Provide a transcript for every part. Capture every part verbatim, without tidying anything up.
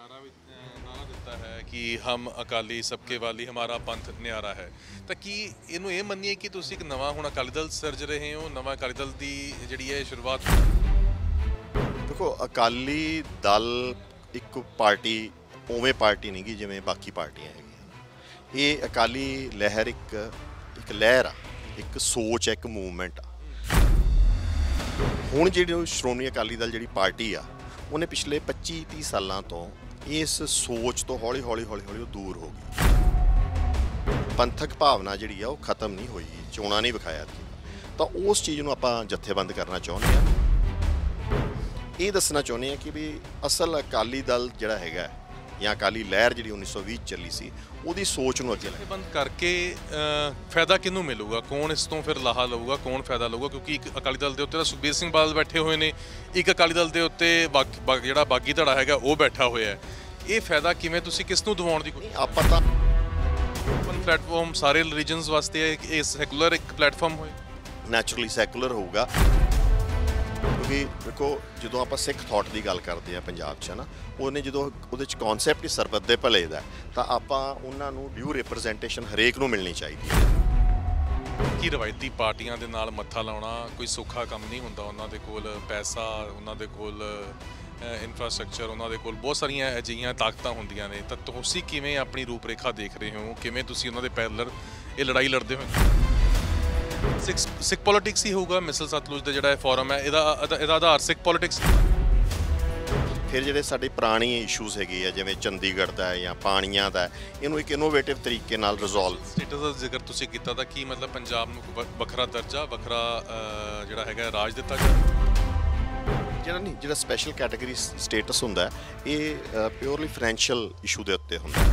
नारा भी अ, नारा ਦਿੱਤਾ ਹੈ ਕਿ ਹਮ ਅਕਾਲੀ ਸਬਕੇ ਵਾਲੀ ਹਮਾਰਾ ਪੰਥ ਨਿਆਰਾ ਹੈ। ਤਾਂ ਕੀ ਇਹਨੂੰ ਇਹ ਮੰਨੀਏ ਕਿ ਤੁਸੀਂ ਇੱਕ ਨਵਾਂ ਹੁਣ ਅਕਾਲੀ ਦਲ ਸਿਰਜ ਰਹੇ ਹੋ, ਨਵਾਂ ਅਕਾਲੀ ਦਲ ਦੀ ਜਿਹੜੀ ਹੈ ਸ਼ੁਰੂਆਤ? ਦੇਖੋ, ਅਕਾਲੀ ਦਲ ਇੱਕ ਪਾਰਟੀ ਉਵੇਂ ਪਾਰਟੀ ਨਹੀਂ ਗੀ ਜਿਵੇਂ ਬਾਕੀ ਪਾਰਟੀਆਂ ਹੈਗੀਆਂ। ਇਹ ਅਕਾਲੀ ਲਹਿਰ ਇੱਕ ਇੱਕ ਲਹਿਰ ਆ, ਇੱਕ ਸੋਚ ਆ, ਇੱਕ ਮੂਵਮੈਂਟ ਆ। ਹੁਣ ਜਿਹੜੀ ਸ਼੍ਰੋਮਣੀ ਅਕਾਲੀ ਦਲ ਜਿਹੜੀ ਪਾਰਟੀ ਆ, ਉਹਨੇ ਪਿਛਲੇ ਪੱਚੀ ਤੀਹ ਸਾਲਾਂ ਤੋਂ ਇਸ ਸੋਚ ਤੋਂ ਹੌਲੀ ਹੌਲੀ ਹੌਲੀ ਹੌਲੀ ਉਹ ਦੂਰ ਹੋ ਗਈ। ਪੰਥਕ ਭਾਵਨਾ ਜਿਹੜੀ ਆ ਉਹ ਖਤਮ ਨਹੀਂ ਹੋਈ, ਚੋਣਾਂ ਨਹੀਂ ਵਿਖਾਇਆ ਤਾਂ ਉਸ ਚੀਜ਼ ਨੂੰ ਆਪਾਂ ਜਥੇਬੰਦ ਕਰਨਾ ਚਾਹੁੰਦੇ ਹਾਂ। ਇਹ ਦੱਸਣਾ ਚਾਹੁੰਦੇ ਹਾਂ ਕਿ ਵੀ ਅਸਲ ਅਕਾਲੀ ਦਲ ਜਿਹੜਾ ਹੈਗਾ ਜਾਂ ਅਕਾਲੀ ਲਹਿਰ ਜਿਹੜੀ ਉੱਨੀ ਸੌ ਵੀਹ ਚੱਲੀ ਸੀ, ਉਹਦੀ ਸੋਚ ਨੂੰ ਅੱਗੇ ਲੈ ਬੰਦ ਕਰਕੇ ਫਾਇਦਾ ਕਿਹਨੂੰ ਮਿਲੂਗਾ? ਕੌਣ ਇਸ ਤੋਂ ਫਿਰ ਲਾਹਾ ਲਊਗਾ? ਕੌਣ ਫਾਇਦਾ ਲਊਗਾ? ਕਿਉਂਕਿ ਇੱਕ ਅਕਾਲੀ ਦਲ ਦੇ ਉੱਤੇ ਤਾਂ ਸੁਖਬੀਰ ਸਿੰਘ ਬਾਦਲ ਬੈਠੇ ਹੋਏ ਨੇ, ਇੱਕ ਅਕਾਲੀ ਦਲ ਦੇ ਉੱਤੇ ਬਾਗੀ ਜਿਹੜਾ ਬਾਗੀ ਧੜਾ ਹੈਗਾ ਉਹ ਬੈਠਾ ਹੋਇਆ ਹੈ। ਇਹ ਫਾਇਦਾ ਕਿਵੇਂ ਤੁਸੀਂ ਕਿਸ ਨੂੰ ਦਿਵਾਉਣ ਦੀ ਕੋਸ਼ਿਸ਼? ਆਪਾਂ ਤਾਂ ਓਪਨ ਪਲੇਟਫਾਰਮ ਸਾਰੇ ਰੀਜਨਸ ਵਾਸਤੇ ਹੈ ਕਿ ਇਹ ਸੈਕੂਲਰ ਇੱਕ ਪਲੇਟਫਾਰਮ ਹੋਏ, ਨੈਚੁਰਲੀ ਸੈਕੂਲਰ ਹੋਊਗਾ। ਕਿਉਂਕਿ ਦੇਖੋ, ਜਦੋਂ ਆਪਾਂ ਸਿੱਖ ਥਾਟ ਦੀ ਗੱਲ ਕਰਦੇ ਹਾਂ ਪੰਜਾਬ 'ਚ ਨਾ, ਉਹਨੇ ਜਦੋਂ ਉਹਦੇ 'ਚ ਕਨਸੈਪਟ ਹੀ ਸਰਬੱਤ ਦੇ ਭਲੇ ਦਾ, ਤਾਂ ਆਪਾਂ ਉਹਨਾਂ ਨੂੰ ਡਿਊ ਰਿਪਰੈਜ਼ੈਂਟੇਸ਼ਨ ਹਰੇਕ ਨੂੰ ਮਿਲਣੀ ਚਾਹੀਦੀ ਹੈ। ਕੀ ਰਵਾਇਤੀ ਪਾਰਟੀਆਂ ਦੇ ਨਾਲ ਮੱਥਾ ਲਾਉਣਾ ਕੋਈ ਸੌਖਾ ਕੰਮ ਨਹੀਂ ਹੁੰਦਾ। ਉਹਨਾਂ ਦੇ ਕੋਲ ਪੈਸਾ, ਉਹਨਾਂ ਦੇ ਕੋਲ ਇਨਫਰਾਸਟ੍ਰਕਚਰ, ਉਹਨਾਂ ਦੇ ਕੋਲ ਬਹੁਤ ਸਾਰੀਆਂ ਅਜਿਹੀਆਂ ਤਾਕਤਾਂ ਹੁੰਦੀਆਂ ਨੇ। ਤਾਂ ਤੁਸੀਂ ਕਿਵੇਂ ਆਪਣੀ ਰੂਪਰੇਖਾ ਦੇਖ ਰਹੇ ਹੋ? ਕਿਵੇਂ ਤੁਸੀਂ ਉਹਨਾਂ ਦੇ ਪੈਰਲਰ ਇਹ ਲੜਾਈ ਲੜਦੇ ਹੋ? ਸਿੱਖ ਸਿੱਖ ਪੋਲਿਟਿਕਸ ਹੀ ਹੋਊਗਾ ਮਿਸਲ ਸਤਲੁਜ ਦਾ ਜਿਹੜਾ ਇਹ ਫੋਰਮ ਹੈ, ਇਹਦਾ ਇਹਦਾ ਆਧਾਰ ਸਿੱਖ ਪੋਲਿਟਿਕਸ। ਫਿਰ ਜਿਹੜੇ ਸਾਡੇ ਪੁਰਾਣੀ ਇਸ਼ੂਜ਼ ਹੈਗੇ ਆ, ਜਿਵੇਂ ਚੰਡੀਗੜ੍ਹ ਦਾ ਹੈ ਜਾਂ ਪਾਣੀਆਂ ਦਾ, ਇਹਨੂੰ ਇੱਕ ਇਨੋਵੇਟਿਵ ਤਰੀਕੇ ਨਾਲ ਰਿਜ਼ੋਲਵ। ਸਟੇਟਸ ਦਾ ਜ਼ਿਕਰ ਤੁਸੀਂ ਕੀਤਾ ਤਾਂ ਕੀ ਮਤਲਬ ਪੰਜਾਬ ਨੂੰ ਵੱਖਰਾ ਦਰਜਾ, ਵੱਖਰਾ ਜਿਹੜਾ ਹੈਗਾ ਰਾਜ ਦਿੱਤਾ ਜਾਵੇ? ਜਿਹੜਾ ਨਹੀਂ, ਜਿਹੜਾ ਸਪੈਸ਼ਲ ਕੈਟਾਗਰੀ ਸਟੇਟਸ ਹੁੰਦਾ, ਇਹ ਪਿਓਰਲੀ ਫਾਈਨੈਂਸ਼ੀਅਲ ਇਸ਼ੂ ਦੇ ਉੱਤੇ ਹੁੰਦਾ।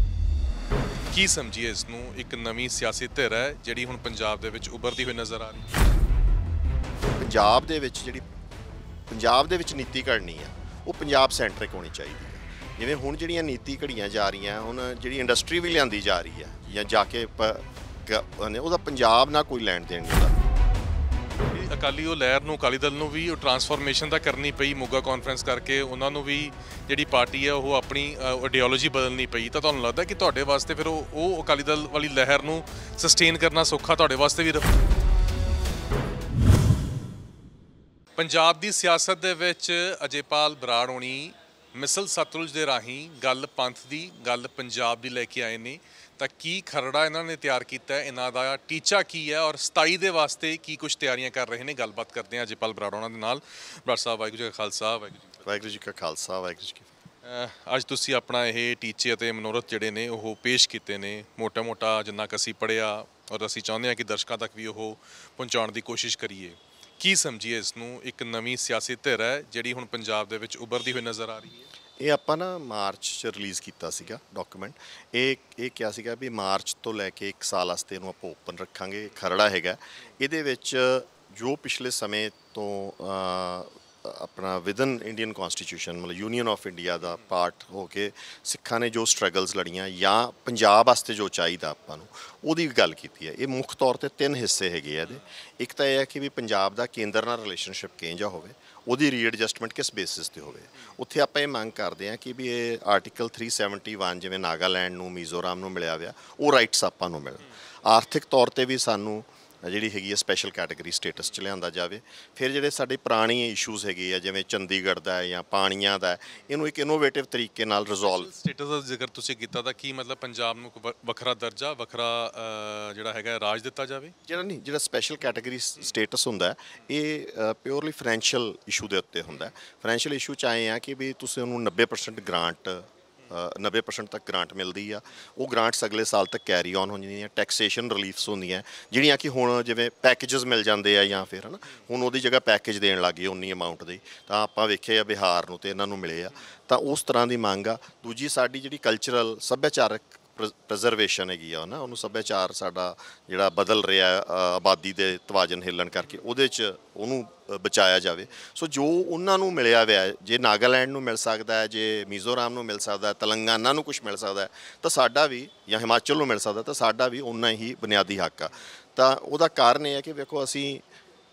ਕੀ ਸਮਝੀਏ ਇਸ ਨੂੰ? ਇੱਕ ਨਵੀਂ ਸਿਆਸੀ ਧਿਰ ਹੈ ਜਿਹੜੀ ਹੁਣ ਪੰਜਾਬ ਦੇ ਵਿੱਚ ਉੱਭਰਦੀ ਹੋਈ ਨਜ਼ਰ ਆ ਰਹੀ ਹੈ। ਪੰਜਾਬ ਦੇ ਵਿੱਚ ਜਿਹੜੀ ਪੰਜਾਬ ਦੇ ਵਿੱਚ ਨੀਤੀ ਘੜਨੀ ਆ, ਉਹ ਪੰਜਾਬ ਸੈਂਟਰਿਕ ਹੋਣੀ ਚਾਹੀਦੀ ਹੈ। ਜਿਵੇਂ ਹੁਣ ਜਿਹੜੀਆਂ ਨੀਤੀ ਘੜੀਆਂ ਜਾ ਰਹੀਆਂ, ਹੁਣ ਜਿਹੜੀ ਇੰਡਸਟਰੀ ਵੀ ਲਿਆਂਦੀ ਜਾ ਰਹੀ ਹੈ ਜਾਂ ਜਾ ਕੇ ਉਹਦਾ ਪੰਜਾਬ ਨਾਲ ਕੋਈ ਲੈਣ ਦੇਣ ਨਹੀਂ ਹੁੰਦਾ। ਅਕਾਲੀ ਉਹ ਲਹਿਰ ਨੂੰ, ਅਕਾਲੀ ਦਲ ਨੂੰ ਵੀ ਉਹ ਟਰਾਂਸਫਾਰਮੇਸ਼ਨ ਤਾਂ ਕਰਨੀ ਪਈ ਮੋਗਾ ਕਾਨਫਰੰਸ ਕਰਕੇ। ਉਹਨਾਂ ਨੂੰ ਵੀ ਜਿਹੜੀ ਪਾਰਟੀ ਹੈ ਉਹ ਆਪਣੀ ਆਈਡੀਓਲੋਜੀ ਬਦਲਣੀ ਪਈ। ਤਾਂ ਤੁਹਾਨੂੰ ਲੱਗਦਾ ਕਿ ਤੁਹਾਡੇ ਵਾਸਤੇ ਫਿਰ ਉਹ ਉਹ ਅਕਾਲੀ ਦਲ ਵਾਲੀ ਲਹਿਰ ਨੂੰ ਸਸਟੇਨ ਕਰਨਾ ਸੌਖਾ ਤੁਹਾਡੇ ਵਾਸਤੇ ਵੀ? ਪੰਜਾਬ ਦੀ ਸਿਆਸਤ ਦੇ ਵਿੱਚ ਅਜੇਪਾਲ ਬਰਾੜ ਹੋਣੀ ਮਿਸਲ ਸਤਲੁਜ ਦੇ ਰਾਹੀਂ ਗੱਲ ਪੰਥ ਦੀ, ਗੱਲ ਪੰਜਾਬ ਦੀ ਲੈ ਕੇ ਆਏ ਨੇ। ਤਾਂ ਕੀ ਖਰੜਾ ਇਹਨਾਂ ਨੇ ਤਿਆਰ ਕੀਤਾ ਹੈ, ਇਹਨਾਂ ਦਾ ਟੀਚਾ ਕੀ ਹੈ ਔਰ ਸਤਾਈ ਦੇ ਵਾਸਤੇ ਕੀ ਕੁਝ ਤਿਆਰੀਆਂ ਕਰ ਰਹੇ ਨੇ? ਗੱਲਬਾਤ ਕਰਦੇ ਹਾਂ ਅਜੇਪਾਲ ਬਰਾੜ ਹੋਣਾ ਦੇ ਨਾਲ। ਬਰਾੜ ਸਾਹਿਬ, ਵਾਹਿਗੁਰੂ ਜੀ ਕਾ ਖਾਲਸਾ, ਵਾਹਿਗੁਰੂ ਜੀ ਕਾ ਖਾਲਸਾ, ਵਾਹਿਗੁਰੂ ਜੀ ਕੀ ਫਤਿਹ। ਅੱਜ ਤੁਸੀਂ ਆਪਣਾ ਇਹ ਟੀਚੇ ਅਤੇ ਮਨੋਰਥ ਜਿਹੜੇ ਨੇ ਉਹ ਪੇਸ਼ ਕੀਤੇ ਨੇ, ਮੋਟਾ ਮੋਟਾ ਜਿੰਨਾ ਕੁ ਅਸੀਂ ਪੜ੍ਹਿਆ ਔਰ ਅਸੀਂ ਚਾਹੁੰਦੇ ਹਾਂ ਕਿ ਦਰਸ਼ਕਾਂ ਤੱਕ ਵੀ ਉਹ ਪਹੁੰਚਾਉਣ ਦੀ ਕੋਸ਼ਿਸ਼ ਕਰੀਏ। ਕੀ ਸਮਝੀਏ ਇਸ ਨੂੰ? ਇੱਕ ਨਵੀਂ ਸਿਆਸੀ ਧਿਰ ਹੈ ਜਿਹੜੀ ਹੁਣ ਪੰਜਾਬ ਦੇ ਵਿੱਚ ਉੱਭਰਦੀ ਹੋਈ ਨਜ਼ਰ ਆ ਰਹੀ ਹੈ। ਇਹ ਆਪਾਂ ਨਾ ਮਾਰਚ 'ਚ ਰਿਲੀਜ਼ ਕੀਤਾ ਸੀਗਾ ਡਾਕੂਮੈਂਟ। ਇਹ ਇਹ ਕਿਹਾ ਸੀਗਾ ਵੀ ਮਾਰਚ ਤੋਂ ਲੈ ਕੇ ਇੱਕ ਸਾਲ ਵਾਸਤੇ ਇਹਨੂੰ ਆਪਾਂ ਓਪਨ ਰੱਖਾਂਗੇ। ਖਰੜਾ ਹੈਗਾ, ਇਹਦੇ ਵਿੱਚ ਜੋ ਪਿਛਲੇ ਸਮੇਂ ਤੋਂ ਆਪਣਾ ਵਿਦਨ ਇੰਡੀਅਨ ਕਨਸਟੀਟਿਊਸ਼ਨ, ਮਤਲਬ ਯੂਨੀਅਨ ਆਫ ਇੰਡੀਆ ਦਾ ਪਾਰਟ ਹੋ ਕੇ ਸਿੱਖਾਂ ਨੇ ਜੋ ਸਟਰਗਲਸ ਲੜੀਆਂ ਜਾਂ ਪੰਜਾਬ ਵਾਸਤੇ ਜੋ ਚਾਹੀਦਾ ਆਪਾਂ ਨੂੰ, ਉਹਦੀ ਗੱਲ ਕੀਤੀ ਹੈ। ਇਹ ਮੁੱਖ ਤੌਰ 'ਤੇ ਤਿੰਨ ਹਿੱਸੇ ਹੈਗੇ ਆ ਇਹਦੇ। ਇੱਕ ਤਾਂ ਇਹ ਹੈ ਕਿ ਵੀ ਪੰਜਾਬ ਦਾ ਕੇਂਦਰ ਨਾਲ ਰਿਲੇਸ਼ਨਸ਼ਿਪ ਕਿਹੋ ਜਿਹਾ ਹੋਵੇ, ਉਹਦੀ ਰੀਐਡਜਸਟਮੈਂਟ ਕਿਸ ਬੇਸਿਸ 'ਤੇ ਹੋਵੇ। ਉੱਥੇ ਆਪਾਂ ਇਹ ਮੰਗ ਕਰਦੇ ਹਾਂ ਕਿ ਵੀ ਇਹ ਆਰਟੀਕਲ ਥ੍ਰੀ ਸੈਵਨਟੀ ਵਨ ਜਿਵੇਂ ਨਾਗਾਲੈਂਡ ਨੂੰ, ਮੀਜ਼ੋਰਾਮ ਨੂੰ ਮਿਲਿਆ ਹੋਇਆ, ਉਹ ਰਾਈਟਸ ਆਪਾਂ ਨੂੰ ਮਿਲਣ। ਆਰਥਿਕ ਤੌਰ 'ਤੇ ਵੀ ਸਾਨੂੰ ਜਿਹੜੀ ਹੈਗੀ ਹੈ ਸਪੈਸ਼ਲ ਕੈਟਾਗਰੀ ਸਟੇਟਸ 'ਚ ਲਿਆਂਦਾ ਜਾਵੇ। ਫਿਰ ਜਿਹੜੇ ਸਾਡੇ ਪੁਰਾਣੀ ਇਸ਼ੂਜ਼ ਹੈਗੇ ਆ, ਜਿਵੇਂ ਚੰਡੀਗੜ੍ਹ ਦਾ ਹੈ ਜਾਂ ਪਾਣੀਆਂ ਦਾ, ਇਹਨੂੰ ਇੱਕ ਇਨੋਵੇਟਿਵ ਤਰੀਕੇ ਨਾਲ ਰਿਜ਼ੋਲਵ। ਸਟੇਟਸ ਦਾ ਜ਼ਿਕਰ ਤੁਸੀਂ ਕੀਤਾ ਤਾਂ ਕੀ ਮਤਲਬ ਪੰਜਾਬ ਨੂੰ ਵੱਖਰਾ ਦਰਜਾ, ਵੱਖਰਾ ਜਿਹੜਾ ਹੈਗਾ ਰਾਜ ਦਿੱਤਾ ਜਾਵੇ? ਜਿਹੜਾ ਨਹੀਂ, ਜਿਹੜਾ ਸਪੈਸ਼ਲ ਕੈਟਾਗਰੀ ਸਟੇਟਸ ਹੁੰਦਾ, ਇਹ ਪਿਓਰਲੀ ਫਾਈਨੈਂਸ਼ੀਅਲ ਇਸ਼ੂ ਦੇ ਉੱਤੇ ਹੁੰਦਾ। ਫਾਈਨੈਂਸ਼ੀਅਲ ਇਸ਼ੂ 'ਚ ਆਏ ਆ ਕਿ ਵੀ ਤੁਸੀਂ ਉਹਨੂੰ ਨੱਬੇ ਪਰਸੈਂਟ ਗ੍ਰਾਂਟ ਨੱਬੇ ਪਰਸੈਂਟ ਤੱਕ ਗ੍ਰਾਂਟ ਮਿਲਦੀ ਆ। ਉਹ ਗ੍ਰਾਂਟਸ ਅਗਲੇ ਸਾਲ ਤੱਕ ਕੈਰੀ ਔਨ ਹੋ ਜਾਂਦੀਆਂ। ਟੈਕਸੇਸ਼ਨ ਰਿਲੀਫਸ ਹੁੰਦੀਆਂ ਜਿਹੜੀਆਂ ਕਿ ਹੁਣ ਜਿਵੇਂ ਪੈਕੇਜਸ ਮਿਲ ਜਾਂਦੇ ਆ ਜਾਂ ਫਿਰ ਹੈ ਨਾ, ਹੁਣ ਉਹਦੀ ਜਗ੍ਹਾ ਪੈਕੇਜ ਦੇਣ ਲੱਗ ਗਏ ਉਨੀ ਅਮਾਊਂਟ ਦੇ। ਤਾਂ ਆਪਾਂ ਵੇਖੇ ਆ ਬਿਹਾਰ ਨੂੰ ਅਤੇ ਇਹਨਾਂ ਨੂੰ ਮਿਲੇ ਆ। ਤਾਂ ਉਸ ਤਰ੍ਹਾਂ ਦੀ ਮੰਗ ਆ। ਦੂਜੀ ਸਾਡੀ ਜਿਹੜੀ ਕਲਚਰਲ ਸੱਭਿਆਚਾਰਕ ਪ੍ਰਜ਼ਰਵੇਸ਼ਨ ਹੈਗੀ ਆ ਨਾ, ਉਹਨੂੰ ਸੱਭਿਆਚਾਰ ਸਾਡਾ ਜਿਹੜਾ ਬਦਲ ਰਿਹਾ ਆਬਾਦੀ ਦੇ ਤਵਾਜ਼ਨ ਹਿੱਲਣ ਕਰਕੇ, ਉਹਦੇ 'ਚ ਉਹਨੂੰ ਬਚਾਇਆ ਜਾਵੇ। ਸੋ ਜੋ ਉਹਨਾਂ ਨੂੰ ਮਿਲਿਆ ਹੋਇਆ, ਜੇ ਨਾਗਾਲੈਂਡ ਨੂੰ ਮਿਲ ਸਕਦਾ ਹੈ, ਜੇ ਮੀਜ਼ੋਰਾਮ ਨੂੰ ਮਿਲ ਸਕਦਾ, ਤੇਲੰਗਾਨਾ ਨੂੰ ਕੁਛ ਮਿਲ ਸਕਦਾ, ਤਾਂ ਸਾਡਾ ਵੀ, ਜਾਂ ਹਿਮਾਚਲ ਨੂੰ ਮਿਲ ਸਕਦਾ, ਤਾਂ ਸਾਡਾ ਵੀ ਓਨਾ ਹੀ ਬੁਨਿਆਦੀ ਹੱਕ ਆ। ਤਾਂ ਉਹਦਾ ਕਾਰਨ ਇਹ ਹੈ ਕਿ ਵੇਖੋ, ਅਸੀਂ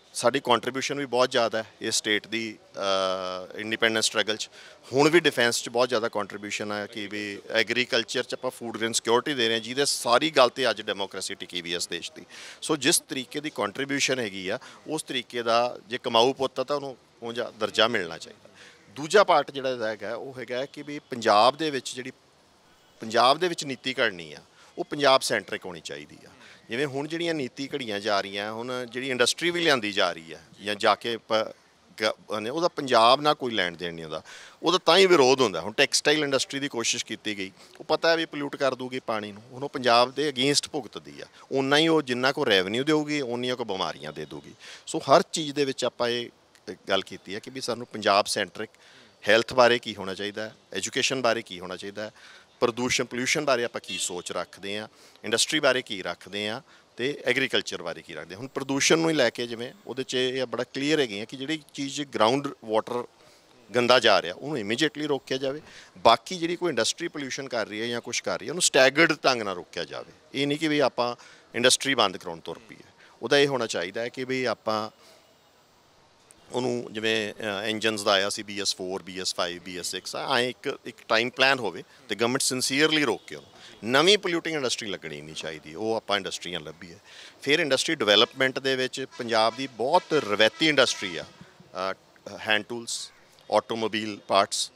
ਸਾਡੀ ਕੰਟਰੀਬਿਊਸ਼ਨ ਵੀ ਬਹੁਤ ਜ਼ਿਆਦਾ ਹੈ ਇਹ ਸਟੇਟ ਦੀ ਇੰਡੀਪੈਂਡੈਂਸ ਸਟਰਗਲ 'ਚ। ਹੁਣ ਵੀ ਡਿਫੈਂਸ 'ਚ ਬਹੁਤ ਜ਼ਿਆਦਾ ਕੰਟਰੀਬਿਊਸ਼ਨ ਹੈ ਕਿ ਵੀ ਐਗਰੀਕਲਚਰ 'ਚ ਆਪਾਂ ਫੂਡ ਗ੍ਰੇਨ ਸਿਕਿਉਰਿਟੀ ਦੇ ਰਹੇ ਹਾਂ, ਜਿਹਦੇ ਸਾਰੀ ਗੱਲ 'ਤੇ ਅੱਜ ਡੈਮੋਕ੍ਰੇਸੀ ਟਿਕੀ ਵੀ ਹੈ ਇਸ ਦੇਸ਼ ਦੀ। ਸੋ ਜਿਸ ਤਰੀਕੇ ਦੀ ਕੰਟਰੀਬਿਊਸ਼ਨ ਹੈਗੀ ਆ, ਉਸ ਤਰੀਕੇ ਦਾ ਜੇ ਕਮਾਊ ਪੁੱਤ ਆ ਤਾਂ ਉਹਨੂੰ ਉਹ ਜਿਹਾ ਦਰਜਾ ਮਿਲਣਾ ਚਾਹੀਦਾ। ਦੂਜਾ ਪਾਰਟ ਜਿਹੜਾ ਇਹਦਾ ਹੈਗਾ ਉਹ ਹੈਗਾ ਕਿ ਵੀ ਪੰਜਾਬ ਦੇ ਵਿੱਚ ਜਿਹੜੀ ਪੰਜਾਬ ਦੇ ਵਿੱਚ ਨੀਤੀ ਘੜਨੀ ਆ, ਉਹ ਪੰਜਾਬ ਸੈਂਟਰਿਕ ਹੋਣੀ ਚਾਹੀਦੀ ਆ। ਜਿਵੇਂ ਹੁਣ ਜਿਹੜੀਆਂ ਨੀਤੀ ਘੜੀਆਂ ਜਾ ਰਹੀਆਂ, ਹੁਣ ਜਿਹੜੀ ਇੰਡਸਟਰੀ ਵੀ ਲਿਆਂਦੀ ਜਾ ਰਹੀ ਹੈ ਜਾਂ ਜਾ ਕੇ ਉਹਦਾ ਪੰਜਾਬ ਨਾਲ ਕੋਈ ਲੈਣ ਦੇਣ ਨਹੀਂ ਹੁੰਦਾ, ਉਹਦਾ ਤਾਂ ਹੀ ਵਿਰੋਧ ਹੁੰਦਾ। ਹੁਣ ਟੈਕਸਟਾਈਲ ਇੰਡਸਟਰੀ ਦੀ ਕੋਸ਼ਿਸ਼ ਕੀਤੀ ਗਈ, ਉਹ ਪਤਾ ਹੈ ਵੀ ਪੋਲਿਊਟ ਕਰ ਦੂਗੀ ਪਾਣੀ ਨੂੰ, ਹੁਣ ਉਹ ਪੰਜਾਬ ਦੇ ਅਗੇਂਸਟ ਭੁਗਤਦੀ ਆ। ਓਨਾ ਹੀ ਉਹ ਜਿੰਨਾ ਕੋ ਰੈਵਨਿਊ ਦੇਊਗੀ, ਓਨੀਆਂ ਕੋ ਬਿਮਾਰੀਆਂ ਦੇ ਦੂਗੀ। ਸੋ ਹਰ ਚੀਜ਼ ਦੇ ਵਿੱਚ ਆਪਾਂ ਇਹ ਗੱਲ ਕੀਤੀ ਹੈ ਕਿ ਵੀ ਸਾਨੂੰ ਪੰਜਾਬ ਸੈਂਟਰਿਕ ਹੈਲਥ ਬਾਰੇ ਕੀ ਹੋਣਾ ਚਾਹੀਦਾ ਹੈ, ਐਜੂਕੇਸ਼ਨ ਬਾਰੇ ਕੀ ਹੋਣਾ ਚਾਹੀਦਾ ਹੈ, ਪ੍ਰਦੂਸ਼ਣ ਪੋਲਿਊਸ਼ਨ ਬਾਰੇ ਆਪਾਂ ਕੀ ਸੋਚ ਰੱਖਦੇ ਹਾਂ, ਇੰਡਸਟਰੀ ਬਾਰੇ ਕੀ ਰੱਖਦੇ ਹਾਂ, ਅਤੇ ਐਗਰੀਕਲਚਰ ਬਾਰੇ ਕੀ ਰੱਖਦੇ। ਹੁਣ ਪ੍ਰਦੂਸ਼ਣ ਨੂੰ ਹੀ ਲੈ ਕੇ ਜਿਵੇਂ ਉਹਦੇ 'ਚ ਇਹ ਬੜਾ ਕਲੀਅਰ ਹੈਗੇ ਆ ਕਿ ਜਿਹੜੀ ਚੀਜ਼ ਗਰਾਊਂਡ ਵਾਟਰ ਗੰਦਾ ਜਾ ਰਿਹਾ ਉਹਨੂੰ ਇਮੀਡੀਏਟਲੀ ਰੋਕਿਆ ਜਾਵੇ। ਬਾਕੀ ਜਿਹੜੀ ਕੋਈ ਇੰਡਸਟਰੀ ਪੋਲਿਊਸ਼ਨ ਕਰ ਰਹੀ ਹੈ ਜਾਂ ਕੁਛ ਕਰ ਰਹੀ ਹੈ, ਉਹਨੂੰ ਸਟੈਗਰਡ ਢੰਗ ਨਾਲ ਰੋਕਿਆ ਜਾਵੇ। ਇਹ ਨਹੀਂ ਕਿ ਵੀ ਆਪਾਂ ਇੰਡਸਟਰੀ ਬੰਦ ਕਰਾਉਣ ਤੁਰ ਪਈਏ। ਉਹਦਾ ਇਹ ਹੋਣਾ ਚਾਹੀਦਾ ਹੈ ਕਿ ਵੀ ਆਪਾਂ ਉਹਨੂੰ ਜਿਵੇਂ ਇੰਜਨਸ ਦਾ ਆਇਆ ਸੀ B S four, B S five, B S six, ਐਂ ਇੱਕ ਇੱਕ ਟਾਈਮ ਪਲਾਨ ਹੋਵੇ ਅਤੇ ਗਵਰਨਮੈਂਟ ਸਿੰਸੀਅਰਲੀ ਰੋਕੇ ਉਹਨੂੰ। ਨਵੀਂ ਪੋਲਿਊਟਿੰਗ ਇੰਡਸਟਰੀ ਲੱਗਣੀ ਨਹੀਂ ਚਾਹੀਦੀ, ਉਹ ਆਪਾਂ ਇੰਡਸਟਰੀਆਂ ਲੱਭੀਏ। ਫਿਰ ਇੰਡਸਟਰੀ ਡਿਵੈਲਪਮੈਂਟ ਦੇ ਵਿੱਚ ਪੰਜਾਬ ਦੀ ਬਹੁਤ ਰਵਾਇਤੀ ਇੰਡਸਟਰੀ ਆ, hand tools, automobile parts,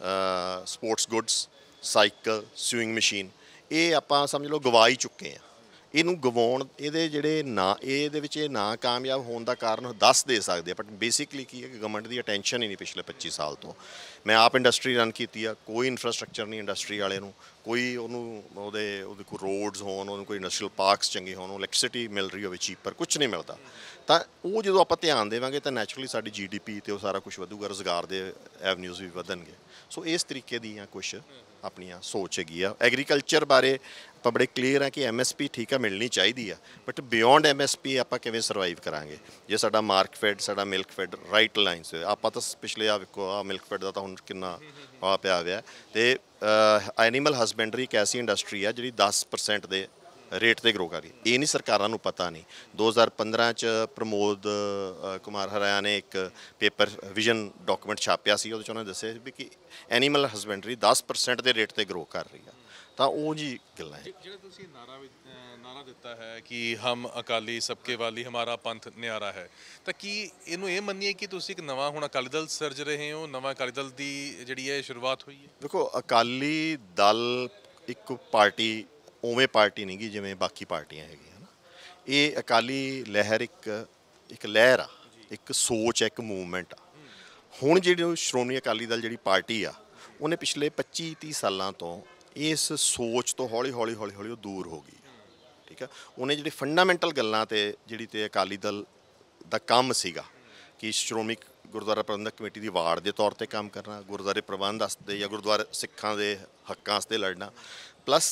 sports goods, cycle, sewing machine, ਇਹ ਆਪਾਂ ਸਮਝ ਲਓ ਗਵਾ ਹੀ ਚੁੱਕੇ ਹਾਂ। ਇਹਨੂੰ ਗਵਾਉਣ ਇਹਦੇ ਜਿਹੜੇ ਨਾ ਇਹਦੇ ਵਿੱਚ ਇਹ ਨਾ ਕਾਮਯਾਬ ਹੋਣ ਦਾ ਕਾਰਨ ਦੱਸ ਦੇ ਸਕਦੇ ਆ, ਬਟ ਬੇਸਿਕਲੀ ਕੀ ਹੈ ਕਿ ਗਵਰਨਮੈਂਟ ਦੀ ਅਟੈਂਸ਼ਨ ਹੀ ਨਹੀਂ ਪਿਛਲੇ ਪੱਚੀ ਸਾਲ ਤੋਂ। ਮੈਂ ਆਪ ਇੰਡਸਟਰੀ ਰਨ ਕੀਤੀ ਆ, ਕੋਈ ਇਨਫਰਾਸਟਰਕਚਰ ਨਹੀਂ ਇੰਡਸਟਰੀ ਵਾਲੇ ਨੂੰ, ਕੋਈ ਉਹਨੂੰ ਉਹਦੇ ਉਹਦੇ ਕੋਈ ਰੋਡਸ ਹੋਣ, ਉਹਨੂੰ ਕੋਈ ਇੰਡਸਟਰੀਅਲ ਪਾਰਕਸ ਚੰਗੇ ਹੋਣ, ਇਲੈਕਟ੍ਰਿਸਿਟੀ ਮਿਲ ਰਹੀ ਹੋਵੇ ਚੀਪਰ, ਕੁਛ ਨਹੀਂ ਮਿਲਦਾ। ਤਾਂ ਉਹ ਜਦੋਂ ਆਪਾਂ ਧਿਆਨ ਦੇਵਾਂਗੇ ਤਾਂ ਨੈਚੁਰਲੀ ਸਾਡੀ ਜੀ ਡੀ ਪੀ ਅਤੇ ਉਹ ਸਾਰਾ ਕੁਛ ਵਧੂਗਾ, ਰੁਜ਼ਗਾਰ ਦੇ ਐਵਨਿਊਜ਼ ਵੀ ਵਧਣਗੇ। ਸੋ ਇਸ ਤਰੀਕੇ ਦੀਆਂ ਕੁਛ ਆਪਣੀਆਂ ਸੋਚ ਹੈਗੀ ਆ। ਐਗਰੀਕਲਚਰ ਬਾਰੇ ਆਪਾਂ ਬੜੇ ਕਲੀਅਰ ਆ ਕਿ ਐਮ ਐਸ ਪੀ ਠੀਕ ਆ, ਮਿਲਣੀ ਚਾਹੀਦੀ ਆ, but beyond M S P ਆਪਾਂ ਕਿਵੇਂ ਸਰਵਾਈਵ ਕਰਾਂਗੇ ਜੇ ਸਾਡਾ ਮਾਰਕਫੈਡ, ਸਾਡਾ ਮਿਲਕਫੈਡ ਰਾਈਟ ਲਾਈਨਸ। ਆਪਾਂ ਤਾਂ ਪਿਛਲੇ ਆ ਵੇਖੋ ਆ ਮਿਲਕਫੈਡ ਦਾ ਤਾਂ ਹੁਣ ਕਿੰਨਾ ਆ ਪਿਆ ਹੋਇਆ। ਅਤੇ ਐਨੀਮਲ ਹਸਬੈਂਡਰੀ ਇੱਕ ਐਸੀ ਇੰਡਸਟਰੀ ਆ ਜਿਹੜੀ ਦਸ ਪਰਸੈਂਟ ਦੇ ਰੇਟ 'ਤੇ ਗਰੋ ਕਰ ਰਹੀ। ਇਹ ਨਹੀਂ ਸਰਕਾਰਾਂ ਨੂੰ ਪਤਾ ਨਹੀਂ। ਦੋ ਹਜ਼ਾਰ ਪੰਦਰਾਂ 'ਚ ਪ੍ਰਮੋਦ ਕੁਮਾਰ ਹਰਿਆਣਾ ਨੇ ਇੱਕ ਪੇਪਰ ਵਿਜ਼ਨ ਡਾਕੂਮੈਂਟ ਛਾਪਿਆ ਸੀ, ਉਹਦੇ 'ਚ ਉਹਨਾਂ ਨੇ ਦੱਸਿਆ ਵੀ ਕਿ ਐਨੀਮਲ ਹਸਬੈਂਡਰੀ ਦਸ ਪਰਸੈਂਟ ਦੇ ਰੇਟ 'ਤੇ ਗਰੋ ਕਰ ਰਹੀ ਆ। ਤਾਂ ਉਹ ਜੀ ਗੱਲਾਂ ਹੈ। ਜਿਹੜਾ ਤੁਸੀਂ ਨਾਰਾ ਨਾਰਾ ਦਿੱਤਾ ਹੈ ਕਿ ਹਮ ਅਕਾਲੀ ਸਬਕੇ ਵਾਲੀ ਹਮਾਰਾ ਪੰਥ ਨਿਆਰਾ ਹੈ, ਤਾਂ ਕੀ ਇਹਨੂੰ ਇਹ ਮੰਨੀਏ ਕਿ ਤੁਸੀਂ ਇੱਕ ਨਵਾਂ ਹੁਣ ਅਕਾਲੀ ਦਲ ਸਿਰਜ ਰਹੇ ਹੋ, ਨਵਾਂ ਅਕਾਲੀ ਦਲ ਦੀ ਜਿਹੜੀ ਹੈ ਸ਼ੁਰੂਆਤ ਹੋਈ ਹੈ? ਦੇਖੋ, ਅਕਾਲੀ ਦਲ ਇੱਕ ਪਾਰਟੀ ਉਵੇਂ ਪਾਰਟੀ ਨਹੀਂ ਗੀ ਜਿਵੇਂ ਬਾਕੀ ਪਾਰਟੀਆਂ ਹੈਗੀਆਂ ਨਾ। ਇਹ ਅਕਾਲੀ ਲਹਿਰ ਇੱਕ ਇੱਕ ਲਹਿਰ ਆ, ਇੱਕ ਸੋਚ ਹੈ, ਇੱਕ ਮੂਵਮੈਂਟ ਆ। ਹੁਣ ਜਿਹੜੀ ਸ਼੍ਰੋਮਣੀ ਅਕਾਲੀ ਦਲ ਜਿਹੜੀ ਪਾਰਟੀ ਆ, ਉਹਨੇ ਪਿਛਲੇ ਪੱਚੀ ਤੀਹ ਸਾਲਾਂ ਤੋਂ ਇਸ ਸੋਚ ਤੋਂ ਹੌਲੀ ਹੌਲੀ ਹੌਲੀ ਹੌਲੀ ਉਹ ਦੂਰ ਹੋ ਗਈ। ਠੀਕ ਆ, ਉਹਨੇ ਜਿਹੜੀ ਫੰਡਾਮੈਂਟਲ ਗੱਲਾਂ 'ਤੇ ਜਿਹੜੀ 'ਤੇ ਅਕਾਲੀ ਦਲ ਦਾ ਕੰਮ ਸੀਗਾ ਕਿ ਸ਼੍ਰੋਮਣੀ ਗੁਰਦੁਆਰਾ ਪ੍ਰਬੰਧਕ ਕਮੇਟੀ ਦੀ ਵਾਰਡ ਦੇ ਤੌਰ 'ਤੇ ਕੰਮ ਕਰਨਾ, ਗੁਰਦੁਆਰੇ ਪ੍ਰਬੰਧ ਵਾਸਤੇ ਜਾਂ ਗੁਰਦੁਆਰਾ ਸਿੱਖਾਂ ਦੇ ਹੱਕਾਂ ਵਾਸਤੇ ਲੜਨਾ, ਪਲੱਸ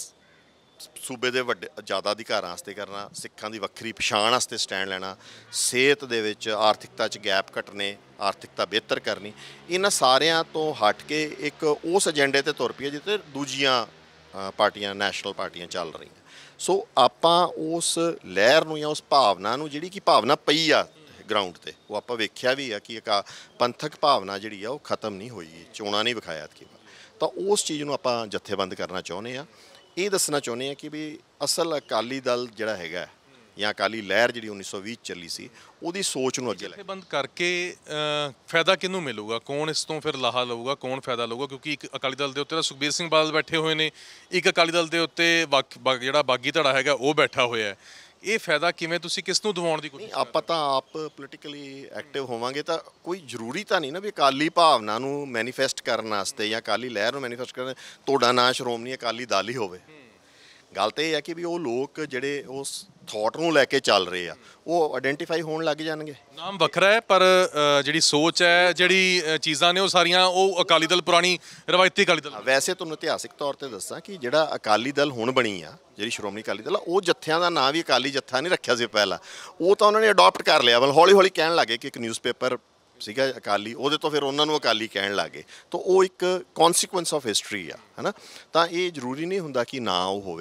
ਸੂਬੇ ਦੇ ਵੱਡੇ ਜ਼ਿਆਦਾ ਅਧਿਕਾਰਾਂ ਵਾਸਤੇ ਕਰਨਾ, ਸਿੱਖਾਂ ਦੀ ਵੱਖਰੀ ਪਛਾਣ ਵਾਸਤੇ ਸਟੈਂਡ ਲੈਣਾ, ਸਿਹਤ ਦੇ ਵਿੱਚ ਆਰਥਿਕਤਾ 'ਚ ਗੈਪ ਘਟਨੇ, ਆਰਥਿਕਤਾ ਬਿਹਤਰ ਕਰਨੀ। ਇਹਨਾਂ ਸਾਰਿਆਂ ਤੋਂ ਹਟ ਕੇ ਇੱਕ ਉਸ ਏਜੰਡੇ 'ਤੇ ਤੁਰ ਪਈ ਜਿੱਥੇ ਦੂਜੀਆਂ ਪਾਰਟੀਆਂ, ਨੈਸ਼ਨਲ ਪਾਰਟੀਆਂ ਚੱਲ ਰਹੀਆਂ। ਸੋ ਆਪਾਂ ਉਸ ਲਹਿਰ ਨੂੰ ਜਾਂ ਉਸ ਭਾਵਨਾ ਨੂੰ, ਜਿਹੜੀ ਕਿ ਭਾਵਨਾ ਪਈ ਆ ਗਰਾਊਂਡ 'ਤੇ, ਉਹ ਆਪਾਂ ਵੇਖਿਆ ਵੀ ਆ ਕਿ ਇੱਕ ਪੰਥਕ ਭਾਵਨਾ ਜਿਹੜੀ ਆ ਉਹ ਖਤਮ ਨਹੀਂ ਹੋਈ, ਚੋਣਾਂ ਨਹੀਂ ਵਿਖਾਇਆ ਕਿ। ਤਾਂ ਉਸ ਚੀਜ਼ ਨੂੰ ਆਪਾਂ ਜਥੇਬੰਦ ਕਰਨਾ ਚਾਹੁੰਦੇ ਹਾਂ। ਇਹ ਦੱਸਣਾ ਚਾਹੁੰਦੇ ਹਾਂ ਕਿ ਵੀ ਅਸਲ ਅਕਾਲੀ ਦਲ ਜਿਹੜਾ ਹੈਗਾ ਜਾਂ ਅਕਾਲੀ ਲਹਿਰ ਜਿਹੜੀ ਉੱਨੀ ਸੌ ਵੀਹ 'ਚ ਚੱਲੀ ਸੀ, ਉਹਦੀ ਸੋਚ ਨੂੰ ਅੱਗੇ ਲੈ ਬੰਦ ਕਰਕੇ ਫਾਇਦਾ ਕਿਹਨੂੰ ਮਿਲੂਗਾ? ਕੌਣ ਇਸ ਤੋਂ ਫਿਰ ਲਾਹਾ ਲਊਗਾ? ਕੌਣ ਫਾਇਦਾ ਲਊਗਾ? ਕਿਉਂਕਿ ਇੱਕ ਅਕਾਲੀ ਦਲ ਦੇ ਉੱਤੇ ਤਾਂ ਸੁਖਬੀਰ ਸਿੰਘ ਬਾਦਲ ਬੈਠੇ ਹੋਏ ਨੇ, ਇੱਕ ਅਕਾਲੀ ਦਲ ਦੇ ਉੱਤੇ ਜਿਹੜਾ ਬਾਗੀ ਧੜਾ ਹੈਗਾ ਉਹ ਬੈਠਾ ਹੋਇਆ ਹੈ। ਇਹ ਫਾਇਦਾ ਕਿਵੇਂ ਤੁਸੀਂ ਕਿਸ ਨੂੰ ਦਿਵਾਉਣ ਦੀ ਕੋਸ਼ਿਸ਼? ਆਪਾਂ ਤਾਂ ਆਪ ਪੋਲੀਟੀਕਲੀ ਐਕਟਿਵ ਹੋਵਾਂਗੇ ਤਾਂ ਕੋਈ ਜ਼ਰੂਰੀ ਤਾਂ ਨਹੀਂ ਨਾ ਵੀ ਅਕਾਲੀ ਭਾਵਨਾ ਨੂੰ ਮੈਨੀਫੈਸਟ ਕਰਨ ਵਾਸਤੇ ਜਾਂ ਅਕਾਲੀ ਲਹਿਰ ਨੂੰ ਮੈਨੀਫੈਸਟ ਕਰਨ ਤੁਹਾਡਾ ਨਾਂ ਸ਼੍ਰੋਮਣੀ ਅਕਾਲੀ ਦਲ ਹੀ ਹੋਵੇ। ਗੱਲ ਤਾਂ ਇਹ ਹੈ ਕਿ ਵੀ ਉਹ ਲੋਕ ਜਿਹੜੇ ਉਸ ਥੋਟ ਨੂੰ ਲੈ ਕੇ ਚੱਲ ਰਹੇ ਆ, ਉਹ ਆਇਡੈਂਟੀਫਾਈ ਹੋਣ ਲੱਗ ਜਾਣਗੇ। ਨਾਮ ਵੱਖਰਾ ਹੈ, ਪਰ ਜਿਹੜੀ ਸੋਚ ਹੈ, ਜਿਹੜੀ ਚੀਜ਼ਾਂ ਨੇ, ਉਹ ਸਾਰੀਆਂ ਉਹ ਅਕਾਲੀ ਦਲ, ਪੁਰਾਣੀ ਰਵਾਇਤੀ ਅਕਾਲੀ ਦਲ। ਵੈਸੇ ਤੁਹਾਨੂੰ ਇਤਿਹਾਸਿਕ ਤੌਰ 'ਤੇ ਦੱਸਾਂ ਕਿ ਜਿਹੜਾ ਅਕਾਲੀ ਦਲ ਹੁਣ ਬਣੀ ਆ, ਜਿਹੜੀ ਸ਼੍ਰੋਮਣੀ ਅਕਾਲੀ ਦਲ ਆ, ਉਹ ਜੱਥਿਆਂ ਦਾ ਨਾਂ ਵੀ ਅਕਾਲੀ ਜੱਥਾ ਨਹੀਂ ਰੱਖਿਆ ਸੀ ਪਹਿਲਾਂ, ਉਹ ਤਾਂ ਉਹਨਾਂ ਨੇ ਅਡੋਪਟ ਕਰ ਲਿਆ। ਮਤਲਬ ਹੌਲੀ ਹੌਲੀ ਕਹਿਣ ਲੱਗੇ ਕਿ ਇੱਕ ਨਿਊਜ਼ਪੇਪਰ ਸੀਗਾ ਅਕਾਲੀ, ਉਹਦੇ ਤੋਂ ਫਿਰ ਉਹਨਾਂ ਨੂੰ ਅਕਾਲੀ ਕਹਿਣ ਲੱਗੇ। ਤਾਂ ਉਹ ਇੱਕ ਕੌਨਸੀਕੁਐਂਸ ਆਫ ਹਿਸਟਰੀ ਆ, ਹੈ ਨਾ। ਤਾਂ ਇਹ ਜ਼ਰੂਰੀ ਨਹੀਂ ਹੁੰਦਾ ਕਿ ਨਾ ਉਹ ਹੋਵੇ।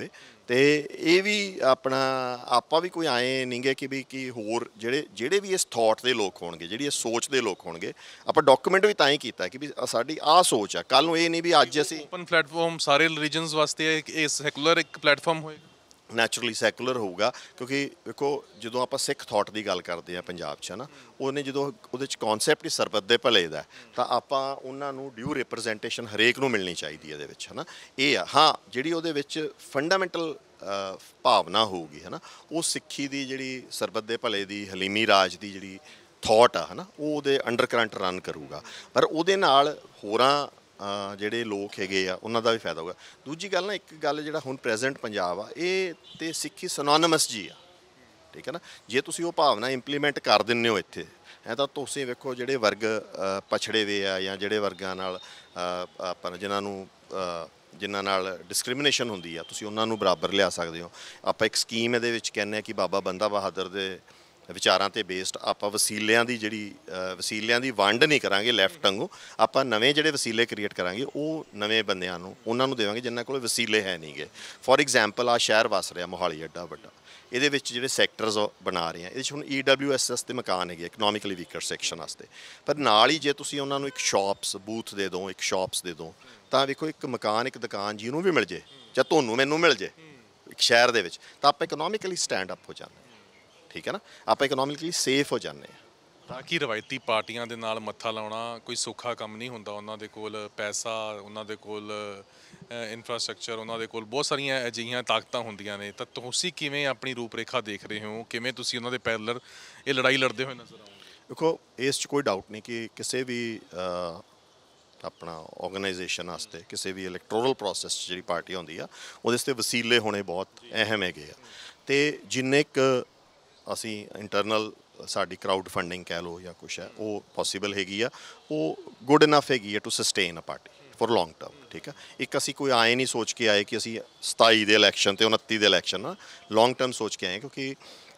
ਤੇ ਇਹ ਵੀ ਆਪਣਾ ਆਪਾਂ ਵੀ ਕੋਈ ਆਏ ਨਹੀਂਗੇ ਕਿ ਵੀ ਕਿ ਹੋਰ ਜਿਹੜੇ ਜਿਹੜੇ ਵੀ ਇਸ ਥਾਟ ਦੇ ਲੋਕ ਹੋਣਗੇ, ਜਿਹੜੀ ਇਸ ਸੋਚ ਦੇ ਲੋਕ ਹੋਣਗੇ, ਆਪਾਂ ਡਾਕੂਮੈਂਟ ਵੀ ਤਾਂ ਹੀ ਕੀਤਾ ਕਿ ਵੀ ਸਾਡੀ ਆਹ ਸੋਚ ਆ। ਕੱਲ ਨੂੰ ਇਹ ਨਹੀਂ ਵੀ ਅੱਜ ਅਸੀਂ ਓਪਨ ਪਲੇਟਫਾਰਮ ਸਾਰੇ ਰਿਲੀਜਨਸ ਵਾਸਤੇ ਇਹ ਸੈਕੂਲਰ ਇੱਕ ਪਲੇਟਫਾਰਮ ਹੋਏਗਾ, ਨੈਚੁਰਲੀ ਸੈਕੂਲਰ ਹੋਊਗਾ। ਕਿਉਂਕਿ ਵੇਖੋ ਜਦੋਂ ਆਪਾਂ ਸਿੱਖ ਥਾਟ ਦੀ ਗੱਲ ਕਰਦੇ ਹਾਂ ਪੰਜਾਬ 'ਚ ਨਾ, ਉਹਨੇ ਜਦੋਂ ਉਹਦੇ 'ਚ ਕਨਸੈਪਟ ਹੀ ਸਰਬੱਤ ਦੇ ਭਲੇ ਦਾ, ਤਾਂ ਆਪਾਂ ਉਹਨਾਂ ਨੂੰ ਡਿਊ ਰਿਪਰੈਜ਼ੈਂਟੇਸ਼ਨ ਹਰੇਕ ਨੂੰ ਮਿਲਣੀ ਚਾਹੀਦੀ ਹੈ ਇਹਦੇ ਵਿੱਚ, ਹੈ ਨਾ। ਇਹ ਆ ਹਾਂ ਜਿਹੜੀ ਉਹਦੇ ਵਿੱਚ ਫੰਡਾਮੈਂਟਲ ਭਾਵਨਾ ਹੋਊਗੀ, ਹੈ ਨਾ, ਉਹ ਸਿੱਖੀ ਦੀ ਜਿਹੜੀ ਸਰਬੱਤ ਦੇ ਭਲੇ ਦੀ, ਹਲੀਮੀ ਰਾਜ ਦੀ ਜਿਹੜੀ ਥਾਟ ਆ, ਹੈ ਨਾ, ਉਹ ਉਹਦੇ ਅੰਡਰ ਕਰੰਟ ਰਨ ਕਰੂਗਾ। ਪਰ ਉਹਦੇ ਨਾਲ ਹੋਰਾਂ ਜਿਹੜੇ ਲੋਕ ਹੈਗੇ ਆ ਉਹਨਾਂ ਦਾ ਵੀ ਫਾਇਦਾ ਹੋਊਗਾ। ਦੂਜੀ ਗੱਲ ਨਾ, ਇੱਕ ਗੱਲ ਜਿਹੜਾ ਹੁਣ ਪ੍ਰੈਜ਼ੈਂਟ ਪੰਜਾਬ ਆ, ਇਹ ਤੇ ਸਿੱਖੀ ਸਿਨੋਨਿਮਸ ਜੀ ਆ, ਠੀਕ ਹੈ ਨਾ। ਜੇ ਤੁਸੀਂ ਉਹ ਭਾਵਨਾ ਇੰਪਲੀਮੈਂਟ ਕਰ ਦਿੰਦੇ ਹੋ ਇੱਥੇ, ਐ ਤਾਂ ਤੁਸੀਂ ਵੇਖੋ ਜਿਹੜੇ ਵਰਗ ਪਛੜੇ ਵੇ ਆ ਜਾਂ ਜਿਹੜੇ ਵਰਗਾਂ ਨਾਲ ਆਪਾਂ ਜਿਨ੍ਹਾਂ ਨੂੰ ਜਿਨ੍ਹਾਂ ਨਾਲ ਡਿਸਕ੍ਰਿਮੀਨੇਸ਼ਨ ਹੁੰਦੀ ਆ, ਤੁਸੀਂ ਉਹਨਾਂ ਨੂੰ ਬਰਾਬਰ ਲਿਆ ਸਕਦੇ ਹੋ। ਆਪਾਂ ਇੱਕ ਸਕੀਮ ਇਹਦੇ ਵਿੱਚ ਕਹਿੰਦੇ ਹਾਂ ਕਿ ਬਾਬਾ ਬੰਦਾ ਬਹਾਦਰ ਦੇ ਵਿਚਾਰਾਂ 'ਤੇ ਬੇਸਡ ਆਪਾਂ ਵਸੀਲਿਆਂ ਦੀ ਜਿਹੜੀ ਵਸੀਲਿਆਂ ਦੀ ਵੰਡ ਨਹੀਂ ਕਰਾਂਗੇ ਲੈਫਟ ਵਾਂਗੂ, ਆਪਾਂ ਨਵੇਂ ਜਿਹੜੇ ਵਸੀਲੇ ਕ੍ਰੀਏਟ ਕਰਾਂਗੇ ਉਹ ਨਵੇਂ ਬੰਦਿਆਂ ਨੂੰ ਉਹਨਾਂ ਨੂੰ ਦੇਵਾਂਗੇ ਜਿਨ੍ਹਾਂ ਕੋਲ ਵਸੀਲੇ ਹੈ ਨਹੀਂਗੇ। ਫੋਰ ਐਗਜ਼ਾਮਪਲ ਆ ਸ਼ਹਿਰ ਵਸ ਰਿਹਾ ਮੋਹਾਲੀ ਐਡਾ ਵੱਡਾ, ਇਹਦੇ ਵਿੱਚ ਜਿਹੜੇ ਸੈਕਟਰਸ ਬਣਾ ਰਹੇ ਆ, ਇਹਦੇ 'ਚ ਹੁਣ ਈ ਡਬਲਿਊ ਐਸ ਐਸ ਦੇ ਮਕਾਨ ਹੈਗੇ ਇਕਨੋਮਿਕਲੀ ਵੀਕਰ ਸੈਕਸ਼ਨ ਵਾਸਤੇ, ਪਰ ਨਾਲ ਹੀ ਜੇ ਤੁਸੀਂ ਉਹਨਾਂ ਨੂੰ ਇੱਕ ਸ਼ਾਪਸ ਬੂਥ ਦੇ ਦਿਓ, ਇੱਕ ਸ਼ਾਪਸ ਦੇ ਦਿਓ, ਤਾਂ ਵੇਖੋ ਇੱਕ ਮਕਾਨ ਇੱਕ ਦੁਕਾਨ ਜਿਹਨੂੰ ਵੀ ਮਿਲ ਜੇ ਜਾਂ ਤੁਹਾਨੂੰ ਮੈਨੂੰ ਮਿਲ ਜੇ ਇੱਕ ਸ਼ਹਿਰ ਦੇ ਵਿੱਚ, ਤਾਂ ਆਪਾਂ ਇਕਨੋਮਿਕਲੀ ਸਟੈਂਡ ਅਪ ਹੋ ਜਾਂਦੇ, ਠੀਕ ਹੈ ਨਾ, ਆਪਾਂ ਇਕਨੋਮਿਕਲੀ ਸੇਫ ਹੋ ਜਾਂਦੇ ਹਾਂ। ਤਾਂ ਕਿ ਰਵਾਇਤੀ ਪਾਰਟੀਆਂ ਦੇ ਨਾਲ ਮੱਥਾ ਲਾਉਣਾ ਕੋਈ ਸੌਖਾ ਕੰਮ ਨਹੀਂ ਹੁੰਦਾ। ਉਹਨਾਂ ਦੇ ਕੋਲ ਪੈਸਾ, ਉਹਨਾਂ ਦੇ ਕੋਲ ਇਨਫਰਾਸਟ੍ਰਕਚਰ, ਉਹਨਾਂ ਦੇ ਕੋਲ ਬਹੁਤ ਸਾਰੀਆਂ ਅਜਿਹੀਆਂ ਤਾਕਤਾਂ ਹੁੰਦੀਆਂ ਨੇ। ਤਾਂ ਤੁਸੀਂ ਕਿਵੇਂ ਆਪਣੀ ਰੂਪਰੇਖਾ ਦੇਖ ਰਹੇ ਹੋ, ਕਿਵੇਂ ਤੁਸੀਂ ਉਹਨਾਂ ਦੇ ਪੈਰਲਰ ਇਹ ਲੜਾਈ ਲੜਦੇ ਹੋਏ ਨਜ਼ਰ ਆਉਂਗੇ? ਦੇਖੋ ਇਸ 'ਚ ਕੋਈ ਡਾਊਟ ਨਹੀਂ ਕਿ ਕਿਸੇ ਵੀ ਆਪਣਾ ਆਰਗੇਨਾਈਜੇਸ਼ਨ ਵਾਸਤੇ, ਕਿਸੇ ਵੀ ਇਲੈਕਟੋਰਲ ਪ੍ਰੋਸੈਸ 'ਚ ਜਿਹੜੀ ਪਾਰਟੀ ਹੁੰਦੀ ਆ, ਉਹਦੇ 'ਤੇ ਵਸੀਲੇ ਹੋਣੇ ਬਹੁਤ ਅਹਿਮ ਹੈਗੇ ਆ। ਅਤੇ ਜਿੰਨੇ ਕੁ ਅਸੀਂ ਇੰਟਰਨਲ ਸਾਡੀ ਕਰਾਊਡ ਫੰਡਿੰਗ ਕਹਿ ਲਓ ਜਾਂ ਕੁਛ ਹੈ, ਉਹ ਪੋਸੀਬਲ ਹੈਗੀ ਆ, ਉਹ ਗੁੱਡ ਇਨਫ ਹੈਗੀ ਆ to sustain a party for long term, ਠੀਕ ਆ। ਇੱਕ ਅਸੀਂ ਕੋਈ ਆਏ ਨਹੀਂ ਸੋਚ ਕੇ ਆਏ ਕਿ ਅਸੀਂ ਸਤਾਈ ਦੇ ਇਲੈਕਸ਼ਨ ਅਤੇ ਉਨੱਤੀ ਦੇ ਇਲੈਕਸ਼ਨ ਨਾ ਲੌਂਗ ਟਰਮ ਸੋਚ ਕੇ ਆਏ, ਕਿਉਂਕਿ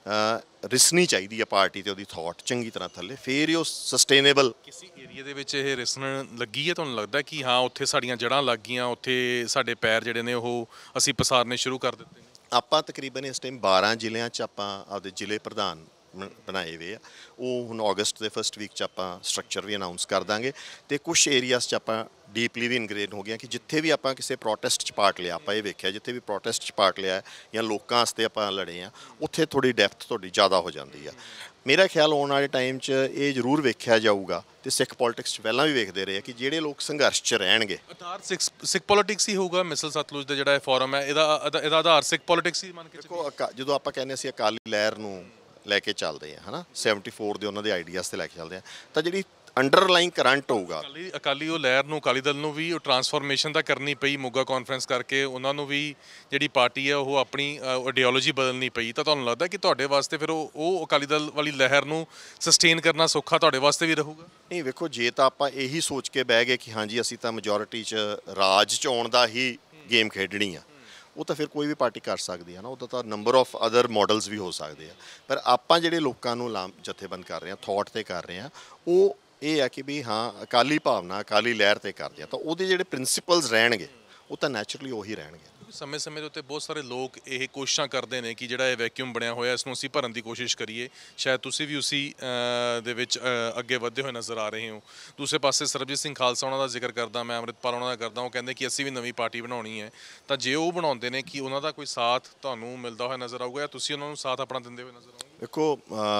ਰਿਸਣੀ ਚਾਹੀਦੀ ਆ ਪਾਰਟੀ ਅਤੇ ਉਹਦੀ ਥਾਟ ਚੰਗੀ ਤਰ੍ਹਾਂ ਥੱਲੇ, ਫਿਰ ਹੀ ਉਹ ਸਸਟੇਨੇਬਲ। ਕਿਸੇ ਏਰੀਏ ਦੇ ਵਿੱਚ ਇਹ ਰਿਸਣ ਲੱਗੀ ਹੈ, ਤੁਹਾਨੂੰ ਲੱਗਦਾ ਕਿ ਹਾਂ ਉੱਥੇ ਸਾਡੀਆਂ ਜੜ੍ਹਾਂ ਲੱਗ ਗਈਆਂ, ਉੱਥੇ ਸਾਡੇ ਪੈਰ ਜਿਹੜੇ ਨੇ ਉਹ ਅਸੀਂ ਪਸਾਰਨੇ ਸ਼ੁਰੂ ਕਰ ਦਿੱਤੇ ਨੇ? ਆਪਾਂ ਤਕਰੀਬਨ ਇਸ ਟਾਈਮ ਬਾਰਾਂ ਜ਼ਿਲ੍ਹਿਆਂ 'ਚ ਆਪਾਂ ਆਪਦੇ ਜ਼ਿਲ੍ਹੇ ਪ੍ਰਧਾਨ ਬਣਾਏ ਹੋਏ ਆ। ਉਹ ਹੁਣ ਅਗਸਤ ਦੇ ਫਸਟ ਵੀਕ 'ਚ ਆਪਾਂ ਸਟਰਕਚਰ ਵੀ ਅਨਾਊਂਸ ਕਰ ਦਾਂਗੇ। ਅਤੇ ਕੁਛ ਏਰੀਆਸ 'ਚ ਆਪਾਂ ਡੀਪਲੀ ਵੀ ਇਨਗਰੇਨ ਹੋ ਗਿਆ ਕਿ ਜਿੱਥੇ ਵੀ ਆਪਾਂ ਕਿਸੇ ਪ੍ਰੋਟੈਸਟ 'ਚ ਪਾਰਟ ਲਿਆ, ਆਪਾਂ ਇਹ ਵੇਖਿਆ ਜਿੱਥੇ ਵੀ ਪ੍ਰੋਟੈਸਟ 'ਚ ਪਾਰਟ ਲਿਆ ਜਾਂ ਲੋਕਾਂ ਵਾਸਤੇ ਆਪਾਂ ਲੜੇ ਆ, ਉੱਥੇ ਥੋੜ੍ਹੀ ਡੈਪਥ ਤੁਹਾਡੀ ਜ਼ਿਆਦਾ ਹੋ ਜਾਂਦੀ ਆ। ਮੇਰਾ ਖਿਆਲ ਆਉਣ ਵਾਲੇ ਟਾਈਮ 'ਚ ਇਹ ਜ਼ਰੂਰ ਵੇਖਿਆ ਜਾਊਗਾ, ਅਤੇ ਸਿੱਖ ਪੋਲੀਟਿਕਸ 'ਚ ਪਹਿਲਾਂ ਵੀ ਵੇਖਦੇ ਰਹੇ ਕਿ ਜਿਹੜੇ ਲੋਕ ਸੰਘਰਸ਼ 'ਚ ਰਹਿਣਗੇ, ਆਧਾਰ ਸਿੱਖ ਸਿੱਖ ਪੋਲੀਟਿਕਸ ਹੀ ਹੋਊਗਾ। ਮਿਸਲ ਸਤਲੁਜ ਦਾ ਜਿਹੜਾ ਇਹ ਫੋਰਮ ਹੈ, ਇਹਦਾ ਇਹਦਾ ਆਧਾਰ ਸਿੱਖ ਪੋਲੀਟਿਕਸ ਹੀ ਮੰਨ ਕੇ ਦੇਖੋ। ਜਦੋਂ ਆਪਾਂ ਕਹਿੰਦੇ ਅਸੀਂ ਅਕਾਲੀ ਲਹਿਰ ਨੂੰ ਲੈ ਕੇ ਚੱਲਦੇ ਹਾਂ, ਹੈ ਨਾ, ਸੈਵਨਟੀ ਫੋਰ ਦੇ ਉਹਨਾਂ ਦੇ ਆਈਡੀਆਜ਼ 'ਤੇ ਲੈ ਕੇ ਚੱਲਦੇ ਹਾਂ, ਤਾਂ ਜਿਹੜੀ ਅੰਡਰਲਾਈਨ ਕਰੰਟ ਹੋਊਗਾ ਅਕਾਲੀ ਅਕਾਲੀ ਉਹ ਲਹਿਰ ਨੂੰ, ਅਕਾਲੀ ਦਲ ਨੂੰ ਵੀ ਉਹ ਟਰਾਂਸਫੋਰਮੇਸ਼ਨ ਤਾਂ ਕਰਨੀ ਪਈ ਮੋਗਾ ਕਾਨਫਰੰਸ ਕਰਕੇ, ਉਹਨਾਂ ਨੂੰ ਵੀ ਜਿਹੜੀ ਪਾਰਟੀ ਹੈ ਉਹ ਆਪਣੀ ਆਈਡੀਓਲੋਜੀ ਬਦਲਣੀ ਪਈ। ਤਾਂ ਤੁਹਾਨੂੰ ਲੱਗਦਾ ਕਿ ਤੁਹਾਡੇ ਵਾਸਤੇ ਫਿਰ ਉਹ ਉਹ ਅਕਾਲੀ ਦਲ ਵਾਲੀ ਲਹਿਰ ਨੂੰ ਸਸਟੇਨ ਕਰਨਾ ਸੌਖਾ ਤੁਹਾਡੇ ਵਾਸਤੇ ਵੀ ਰਹੂਗਾ? ਨਹੀਂ, ਵੇਖੋ ਜੇ ਤਾਂ ਆਪਾਂ ਇਹੀ ਸੋਚ ਕੇ ਬਹਿ ਗਏ ਕਿ ਹਾਂਜੀ ਅਸੀਂ ਤਾਂ ਮੈਜੋਰਿਟੀ 'ਚ ਰਾਜ 'ਚ ਆਉਣ ਦਾ ਹੀ ਗੇਮ ਖੇਡਣੀ ਆ, ਉਹ ਤਾਂ ਫਿਰ ਕੋਈ ਵੀ ਪਾਰਟੀ ਕਰ ਸਕਦੀ ਹੈ ਨਾ, ਉਹਦਾ ਤਾਂ ਨੰਬਰ ਆਫ ਅਦਰ ਮਾਡਲਸ ਵੀ ਹੋ ਸਕਦੇ ਆ। ਪਰ ਆਪਾਂ ਜਿਹੜੇ ਲੋਕਾਂ ਨੂੰ ਲਾਮ ਜਥੇਬੰਦ ਕਰ ਰਹੇ ਹਾਂ, ਥਾਟ 'ਤੇ ਕਰ ਰਹੇ ਹਾਂ, ਉਹ ਇਹ ਆ ਕਿ ਵੀ ਹਾਂ ਅਕਾਲੀ ਭਾਵਨਾ, ਅਕਾਲੀ ਲਹਿਰ 'ਤੇ ਕਰਦੇ ਆ, ਤਾਂ ਉਹਦੇ ਜਿਹੜੇ ਪ੍ਰਿੰਸੀਪਲਸ ਰਹਿਣਗੇ ਉਹ ਤਾਂ ਨੈਚੁਰਲੀ ਉਹੀ ਰਹਿਣਗੇ। ਸਮੇਂ ਸਮੇਂ ਦੇ ਉੱਤੇ ਬਹੁਤ ਸਾਰੇ ਲੋਕ ਇਹ ਕੋਸ਼ਿਸ਼ਾਂ ਕਰਦੇ ਨੇ ਕਿ ਜਿਹੜਾ ਇਹ ਵੈਕਿਊਮ ਬਣਿਆ ਹੋਇਆ ਇਸ ਨੂੰ ਅਸੀਂ ਭਰਨ ਦੀ ਕੋਸ਼ਿਸ਼ ਕਰੀਏ। ਸ਼ਾਇਦ ਤੁਸੀਂ ਵੀ ਉਸੀ ਦੇ ਵਿੱਚ ਅੱਗੇ ਵਧਦੇ ਹੋਏ ਨਜ਼ਰ ਆ ਰਹੇ ਹੋ। ਦੂਸਰੇ ਪਾਸੇ ਸਰਬਜੀਤ ਸਿੰਘ ਖਾਲਸਾ ਉਹਨਾਂ ਦਾ ਜ਼ਿਕਰ ਕਰਦਾ, ਮੈਂ ਅੰਮ੍ਰਿਤਪਾਲ ਉਹਨਾਂ ਦਾ ਕਰਦਾ, ਉਹ ਕਹਿੰਦੇ ਕਿ ਅਸੀਂ ਵੀ ਨਵੀਂ ਪਾਰਟੀ ਬਣਾਉਣੀ ਹੈ। ਤਾਂ ਜੇ ਉਹ ਬਣਾਉਂਦੇ ਨੇ ਕਿ ਉਹਨਾਂ ਦਾ ਕੋਈ ਸਾਥ ਤੁਹਾਨੂੰ ਮਿਲਦਾ ਹੋਇਆ ਨਜ਼ਰ ਆਊਗਾ ਜਾਂ ਤੁਸੀਂ ਉਹਨਾਂ ਨੂੰ ਸਾਥ ਆਪਣਾ ਦਿੰਦੇ ਹੋਏ ਨਜ਼ਰ ਆਓਗੇ? ਦੇਖੋ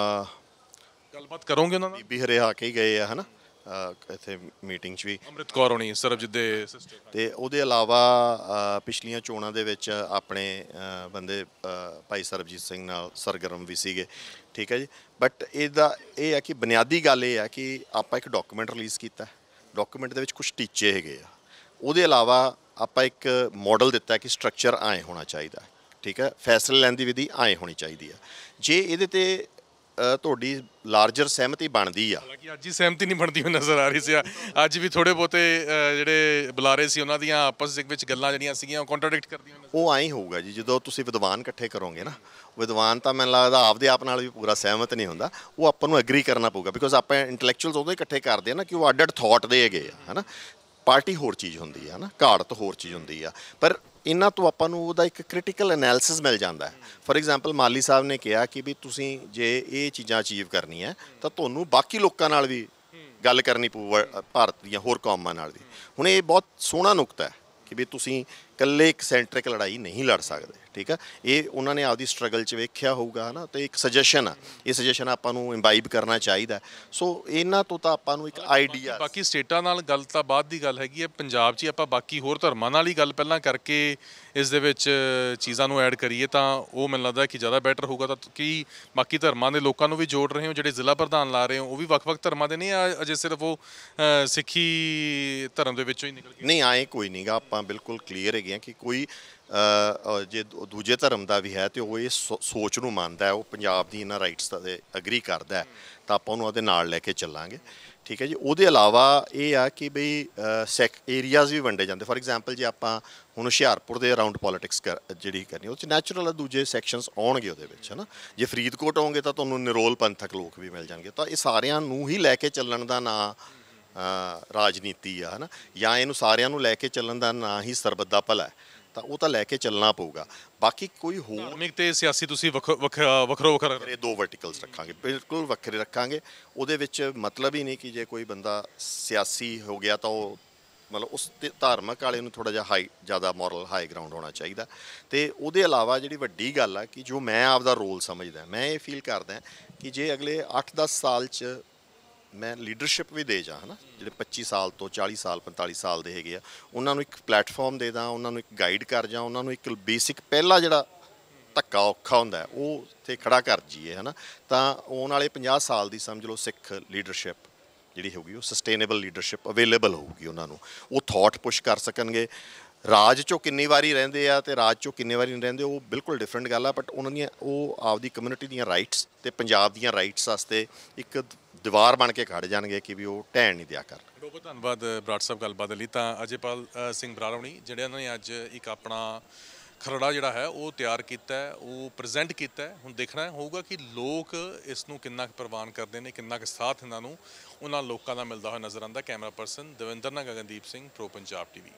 ਗੱਲਬਾਤ ਕਰੋਗੇ ਉਹਨਾਂ ਨਾਲ? ਬੀਬੀ ਹਰਿਆ ਕੇ ਹੀ ਗਏ ਆ, ਹੈ ਨਾ, ਇੱਥੇ ਮੀਟਿੰਗ 'ਚ ਵੀ ਅੰਮ੍ਰਿਤ ਕੌਰ ਹੋਣੀ ਸਰਬਜੀਤ ਦੇ ਸਿਸਟਰ। ਅਤੇ ਉਹਦੇ ਇਲਾਵਾ ਪਿਛਲੀਆਂ ਚੋਣਾਂ ਦੇ ਵਿੱਚ ਆਪਣੇ ਬੰਦੇ ਭਾਈ ਸਰਬਜੀਤ ਸਿੰਘ ਨਾਲ ਸਰਗਰਮ ਵੀ ਸੀਗੇ, ਠੀਕ ਹੈ ਜੀ। ਬਟ ਇਹਦਾ ਇਹ ਹੈ ਕਿ ਬੁਨਿਆਦੀ ਗੱਲ ਇਹ ਹੈ ਕਿ ਆਪਾਂ ਇੱਕ ਡਾਕੂਮੈਂਟ ਰਿਲੀਜ਼ ਕੀਤਾ, ਡਾਕੂਮੈਂਟ ਦੇ ਵਿੱਚ ਕੁਛ ਟੀਚੇ ਹੈਗੇ ਆ। ਉਹਦੇ ਇਲਾਵਾ ਆਪਾਂ ਇੱਕ ਮਾਡਲ ਦਿੱਤਾ ਕਿ ਸਟਰਕਚਰ ਆਏ ਹੋਣਾ ਚਾਹੀਦਾ, ਠੀਕ ਹੈ, ਫੈਸਲੇ ਲੈਣ ਦੀ ਵਿਧੀ ਆਏ ਹੋਣੀ ਚਾਹੀਦੀ ਆ। ਜੇ ਇਹਦੇ 'ਤੇ ਤੁਹਾਡੀ ਲਾਰਜਰ ਸਹਿਮਤੀ ਬਣਦੀ ਆ, ਹਾਲਾਂਕਿ ਅੱਜ ਹੀ ਸਹਿਮਤੀ ਨਹੀਂ ਬਣਦੀ ਹੋਈ ਨਜ਼ਰ ਆ ਰਹੀ ਸੀ, ਅੱਜ ਵੀ ਥੋੜ੍ਹੇ ਬਹੁਤੇ ਜਿਹੜੇ ਬੁਲਾਰੇ ਸੀ ਉਹਨਾਂ ਦੀਆਂ ਆਪਸ ਵਿੱਚ ਗੱਲਾਂ ਜਿਹੜੀਆਂ ਸੀਗੀਆਂ ਉਹ ਕੰਟਰਾਡਿਕਟ ਕਰਦੀਆਂ। ਉਹ ਆਈ ਹੋਊਗਾ ਜੀ, ਜਦੋਂ ਤੁਸੀਂ ਵਿਦਵਾਨ ਇਕੱਠੇ ਕਰੋਗੇ ਨਾ, ਵਿਦਵਾਨ ਤਾਂ ਮੈਨੂੰ ਲੱਗਦਾ ਆਪਦੇ ਆਪ ਨਾਲ ਵੀ ਪੂਰਾ ਸਹਿਮਤ ਨਹੀਂ ਹੁੰਦਾ, ਉਹ ਆਪਾਂ ਨੂੰ ਐਗਰੀ ਕਰਨਾ ਪਊਗਾ। ਬਿਕੋਜ਼ ਆਪਾਂ ਇੰਟੈਲੈਕਚੁਅਲਸ ਉਦੋਂ ਇਕੱਠੇ ਕਰਦੇ ਆ ਨਾ ਕਿ ਉਹ ਅੱਡ ਅੱਡ ਥਾਟ ਦੇ ਹੈਗੇ ਆ, ਹੈ ਨਾ। ਪਾਰਟੀ ਹੋਰ ਚੀਜ਼ ਹੁੰਦੀ ਆ ਨਾ, ਘਾੜਤ ਹੋਰ ਚੀਜ਼ ਹੁੰਦੀ ਆ, ਪਰ ਇਹਨਾਂ ਤੋਂ ਆਪਾਂ ਨੂੰ ਉਹਦਾ ਇੱਕ ਕ੍ਰਿਟੀਕਲ ਐਨਾਲਿਸਿਸ ਮਿਲ ਜਾਂਦਾ ਹੈ। ਫੋਰ ਐਗਜ਼ਾਮਪਲ ਮਾਲੀ ਸਾਹਿਬ ਨੇ ਕਿਹਾ ਕਿ ਵੀ ਤੁਸੀਂ ਜੇ ਇਹ ਚੀਜ਼ਾਂ ਅਚੀਵ ਕਰਨੀ ਹੈ ਤਾਂ ਤੁਹਾਨੂੰ ਬਾਕੀ ਲੋਕਾਂ ਨਾਲ ਵੀ ਗੱਲ ਕਰਨੀ ਪਊ, ਵ- ਭਾਰਤ ਦੀਆਂ ਹੋਰ ਕੌਮਾਂ ਨਾਲ ਵੀ। ਹੁਣ ਇਹ ਬਹੁਤ ਸੋਹਣਾ ਨੁਕਤਾ ਹੈ ਕਿ ਵੀ ਤੁਸੀਂ ਇਕੱਲੇ ਇੱਕ ਸੈਂਟਰਿਕ ਲੜਾਈ ਨਹੀਂ ਲੜ ਸਕਦੇ, ਠੀਕ ਆ। ਇਹ ਉਹਨਾਂ ਨੇ ਆਪਦੀ ਸਟਰਗਲ 'ਚ ਵੇਖਿਆ ਹੋਊਗਾ ਨਾ, ਤੇ ਇੱਕ ਸੁਜੈਸ਼ਨ ਆ, ਇਹ ਸੁਜੈਸ਼ਨ ਆਪਾਂ ਨੂੰ ਇੰਬਾਈਬ ਕਰਨਾ ਚਾਹੀਦਾ। ਸੋ ਇਹਨਾਂ ਤੋਂ ਤਾਂ ਆਪਾਂ ਨੂੰ ਇੱਕ ਆਈਡੀਆ। ਬਾਕੀ ਸਟੇਟਾਂ ਨਾਲ ਗੱਲ ਤਾਂ ਬਾਅਦ ਦੀ ਗੱਲ ਹੈਗੀ ਹੈ, ਪੰਜਾਬ 'ਚ ਹੀ ਆਪਾਂ ਬਾਕੀ ਹੋਰ ਧਰਮਾਂ ਨਾਲ ਹੀ ਗੱਲ ਪਹਿਲਾਂ ਕਰਕੇ ਇਸ ਦੇ ਵਿੱਚ ਚੀਜ਼ਾਂ ਨੂੰ ਐਡ ਕਰੀਏ ਤਾਂ ਉਹ ਮੈਨੂੰ ਲੱਗਦਾ ਕਿ ਜ਼ਿਆਦਾ ਬੈਟਰ ਹੋਊਗਾ। ਤਾਂ ਕਿ ਬਾਕੀ ਧਰਮਾਂ ਦੇ ਲੋਕਾਂ ਨੂੰ ਵੀ ਜੋੜ ਰਹੇ ਹੋ, ਜਿਹੜੇ ਜ਼ਿਲ੍ਹਾ ਪ੍ਰਧਾਨ ਲਾ ਰਹੇ ਹੋ ਉਹ ਵੀ ਵੱਖ-ਵੱਖ ਧਰਮਾਂ ਦੇ ਨਹੀਂ ਆ, ਅਜੇ ਸਿਰਫ ਉਹ ਅ, ਸਿੱਖੀ ਧਰਮ ਦੇ ਵਿੱਚੋਂ ਹੀ ਨਿਕਲ ਕੇ? ਨਹੀਂ, ਆਏ ਕੋਈ ਨਹੀਂਗਾ, ਆਪਾਂ ਬਿਲਕੁਲ ਕਲੀਅਰ ਹੈਗੇ ਹਾਂ ਕਿ ਕੋਈ ਅ, ਅ, ਜੇ ਦੂ- ਦੂਜੇ ਧਰਮ ਦਾ ਵੀ ਹੈ ਤੇ ਉਹ ਇਹ ਸੋ- ਸੋਚ ਨੂੰ ਮੰਨਦਾ ਹੈ, ਉਹ ਪੰਜਾਬ ਦੀ ਇਹਨਾਂ ਰਾਈਟਸ ਤੇ ਅਗਰੀ ਕਰਦਾ ਹੈ, ਤਾਂ ਆਪਾਂ ਉਹਨੂੰ ਉਹਦੇ ਨਾਲ ਲੈ ਕੇ ਚੱਲਾਂਗੇ, ਠੀਕ ਹੈ ਜੀ। ਉਹਦੇ ਇਲਾਵਾ ਇਹ ਆ ਕਿ ਬਈ ਸੈਕ ਏਰੀਆਜ਼ ਵੀ ਵੰਡੇ ਜਾਂਦੇ। ਫੋਰ ਐਗਜ਼ਾਮਪਲ ਜੇ ਆਪਾਂ ਹੁਣ ਹੁਸ਼ਿਆਰਪੁਰ ਦੇ ਅਰਾਊਂਡ ਪੋਲਿਟਿਕਸ ਕਰ ਜਿਹੜੀ ਕਰਨੀ, ਉਹ 'ਚ ਨੈਚੁਰਲ ਦੂਜੇ ਸੈਕਸ਼ਨਸ ਆਉਣਗੇ ਉਹਦੇ ਵਿੱਚ, ਹੈ ਨਾ। ਜੇ ਫਰੀਦਕੋਟ ਆਉਂਗੇ ਤਾਂ ਤੁਹਾਨੂੰ ਨਿਰੋਲ ਪੰਥਕ ਲੋਕ ਵੀ ਮਿਲ ਜਾਣਗੇ। ਤਾਂ ਇਹ ਸਾਰਿਆਂ ਨੂੰ ਹੀ ਲੈ ਕੇ ਚੱਲਣ ਦਾ ਨਾਂ ਰਾਜਨੀਤੀ ਆ, ਹੈ ਨਾ, ਜਾਂ ਇਹਨੂੰ ਸਾਰਿਆਂ ਨੂੰ ਲੈ ਕੇ ਚੱਲਣ ਦਾ ਨਾਂ ਹੀ ਸਰਬੱਤ ਦਾ ਭਲਾ ਹੈ। ਤਾਂ ਉਹ ਤਾਂ ਲੈ ਕੇ ਚੱਲਣਾ ਪਊਗਾ। ਬਾਕੀ ਕੋਈ ਹੋਰ ਧਾਰਮਿਕ ਤੇ ਸਿਆਸੀ ਤੁਸੀਂ ਵੱਖ ਵੱਖ ਵੱਖਰੋ ਵੱਖਰਾ ਇਹ ਦੋ ਵਰਟੀਕਲਸ ਰੱਖਾਂਗੇ, ਬਿਲਕੁਲ ਵੱਖਰੇ ਰੱਖਾਂਗੇ। ਉਹਦੇ ਵਿੱਚ ਮਤਲਬ ਹੀ ਨਹੀਂ ਕਿ ਜੇ ਕੋਈ ਬੰਦਾ ਸਿਆਸੀ ਹੋ ਗਿਆ ਤਾਂ ਉਹ ਮਤਲਬ ਉਸ ਤੇ ਧਾਰਮਿਕ ਵਾਲੇ ਨੂੰ ਥੋੜ੍ਹਾ ਜਿਹਾ ਹਾਈ ਜ਼ਿਆਦਾ ਮੋਰਲ ਹਾਈ ਗਰਾਊਂਡ ਹੋਣਾ ਚਾਹੀਦਾ। ਤੇ ਉਹਦੇ ਇਲਾਵਾ ਜਿਹੜੀ ਵੱਡੀ ਗੱਲ ਆ ਕਿ ਜੋ ਮੈਂ ਆਪਦਾ ਰੋਲ ਸਮਝਦਾ, ਮੈਂ ਇਹ ਫੀਲ ਕਰਦਾ ਕਿ ਜੇ ਅਗਲੇ ਅੱਠ ਦਸ ਸਾਲ 'ਚ ਮੈਂ ਲੀਡਰਸ਼ਿਪ ਵੀ ਦੇ ਜਾ, ਹੈ ਨਾ, ਜਿਹੜੇ ਪੱਚੀ ਸਾਲ ਤੋਂ ਚਾਲੀ ਸਾਲ ਪੰਤਾਲੀ ਸਾਲ ਦੇ ਹੈਗੇ ਆ, ਉਹਨਾਂ ਨੂੰ ਇੱਕ ਪਲੇਟਫਾਰਮ ਦੇ ਦਾਂ, ਉਹਨਾਂ ਨੂੰ ਇੱਕ ਗਾਈਡ ਕਰ ਜਾਂ, ਉਹਨਾਂ ਨੂੰ ਇੱਕ ਬੇਸਿਕ ਪਹਿਲਾ ਜਿਹੜਾ ਧੱਕਾ ਔਖਾ ਹੁੰਦਾ ਹੈ ਉਹ ਉੱਥੇ ਖੜਾ ਕਰ ਜੀਏ, ਹੈ ਨਾ। ਤਾਂ ਆਉਣ ਵਾਲੇ ਪੰਜਾਹ ਸਾਲ ਦੀ ਸਮਝ ਲਓ ਸਿੱਖ ਲੀਡਰਸ਼ਿਪ ਜਿਹੜੀ ਹੋਊਗੀ ਉਹ ਸਸਟੇਨੇਬਲ ਲੀਡਰਸ਼ਿਪ ਅਵੇਲੇਬਲ ਹੋਊਗੀ ਉਹਨਾਂ ਨੂੰ। ਉਹ ਥਾਟ ਪੁਸ਼ ਕਰ ਸਕਣਗੇ। ਰਾਜ 'ਚੋਂ ਕਿੰਨੀ ਵਾਰੀ ਰਹਿੰਦੇ ਆ ਤੇ ਰਾਜ 'ਚੋਂ ਕਿੰਨੇ ਵਾਰੀ ਨਹੀਂ ਰਹਿੰਦੇ, ਉਹ ਬਿਲਕੁਲ ਡਿਫਰੈਂਟ ਗੱਲ ਆ। ਬਟ ਉਹਨਾਂ ਦੀਆਂ ਉਹ ਆਪਦੀ ਕਮਿਊਨਿਟੀ ਦੀਆਂ ਰਾਈਟਸ ਤੇ ਪੰਜਾਬ ਦੀਆਂ ਰਾਈਟਸ ਵਾਸਤੇ ਇੱਕ ਦੀਵਾਰ ਬਣ ਕੇ ਖੜ ਜਾਣਗੇ ਕਿ ਵੀ ਉਹ ਢਹਿਣ ਨਹੀਂ ਦਿਆ ਕਰਨ। ਬਹੁਤ ਬਹੁਤ ਧੰਨਵਾਦ ਬਰਾੜ ਸਾਹਿਬ ਗੱਲਬਾਤ ਲਈ। ਤਾਂ ਅਜੇਪਾਲ ਅ, ਸਿੰਘ ਬਰਾੜ ਹੋਣੀ ਜਿਹੜੇ ਉਹਨਾਂ ਨੇ ਅੱਜ ਇੱਕ ਆਪਣਾ ਖਰੜਾ ਜਿਹੜਾ ਹੈ ਉਹ ਤਿਆਰ ਕੀਤਾ ਹੈ, ਉਹ ਪ੍ਰੈਜ਼ੈਂਟ ਕੀਤਾ ਹੈ। ਹੁਣ ਦੇਖਣਾ ਹੋਊਗਾ ਕਿ ਲੋਕ ਇਸ ਨੂੰ ਕਿੰਨਾ ਕੁ ਪ੍ਰਵਾਨ ਕਰਦੇ ਨੇ, ਕਿੰਨਾ ਕੁ ਸਾਥ ਇਹਨਾਂ ਨੂੰ ਉਹਨਾਂ ਲੋਕਾਂ ਦਾ ਮਿਲਦਾ ਹੋਇਆ ਨਜ਼ਰ ਆਉਂਦਾ। ਕੈਮਰਾ ਪਰਸਨ ਦਵਿੰਦਰ ਨਾਲ ਗਗਨਦੀਪ ਸਿੰਘ, ਪ੍ਰੋ ਪੰਜਾਬ ਟੀਵੀ।